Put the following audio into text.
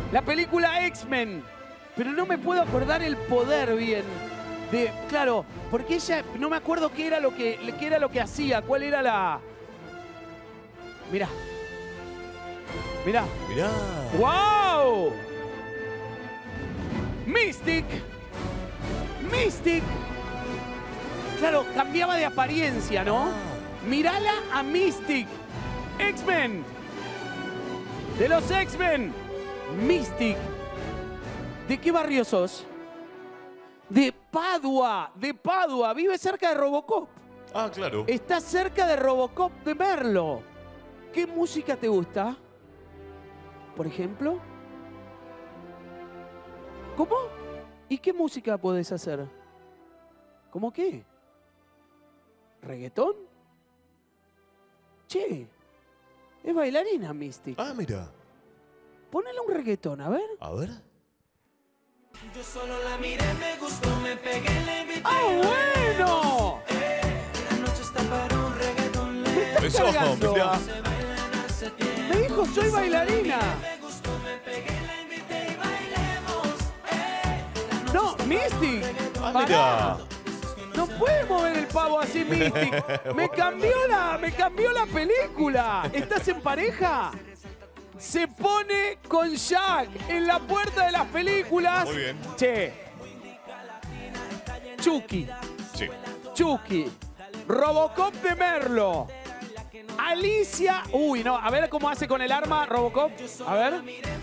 La película X-Men. Pero no me puedo acordar el poder bien. Claro, porque ella, no me acuerdo qué era lo que hacía, cuál era la... Mirá. Mirá. Mirá. ¡Wow! Mystic. Mystic. Claro, cambiaba de apariencia, ¿no? Mirala a Mystic. X-Men. De los X-Men. Mystic. ¿De qué barrio sos? De Padua. De Padua. Vive cerca de Robocop. Ah, claro. Está cerca de Robocop de Merlo. ¿Qué música te gusta? Por ejemplo. ¿Cómo? ¿Y qué música podés hacer? ¿Cómo qué? ¿Reggaetón? Che, es bailarina Mystic. Ah, mira. Ponele un reggaetón, a ver. A ver. Yo solo la miré, me gustó, me pegué, le invité. ¡Ah, bueno! La noche está para un reggaetón. Me estás Eso, cargando. mirá. Se bailan hace tiempo. Me dijo, soy bailarina. Me gustó, me pegué, la invité y bailemos. No, Mystic. Ah, Pará. mira. No puede mover el pavo así, Mystic. Me cambió la película. ¿Estás en pareja? Se pone con Jack en la puerta de las películas. Muy bien. Che. Chucky. Sí. Chucky. Robocop de Merlo. Alicia. Uy, no. A ver cómo hace con el arma Robocop. A ver.